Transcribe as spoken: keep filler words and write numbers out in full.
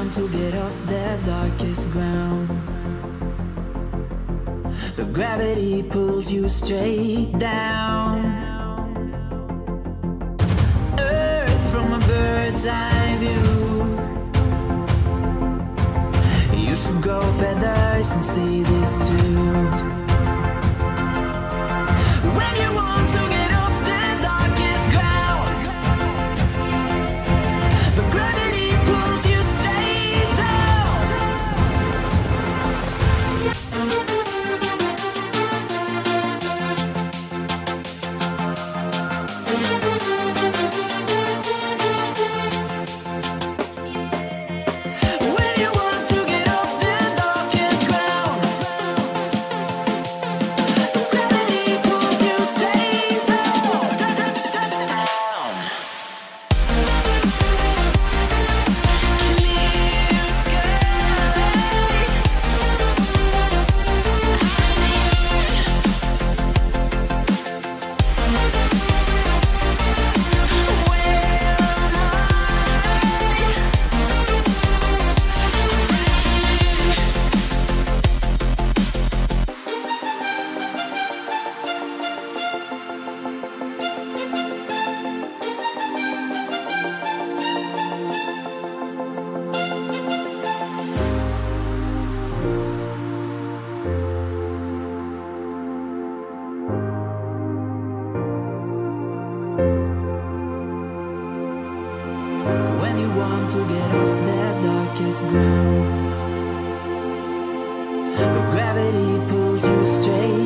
want to get off the darkest ground, but gravity pulls you straight down. Earth from a bird's eye view. You should grow feathers and see this too. When you want to get off the darkest ground, but gravity pulls you straight down. When you want to get off the darkest ground, but gravity pulls you straight down, down, down, down, down. Clear sky. When you want to get off the darkest ground, but gravity pulls you straight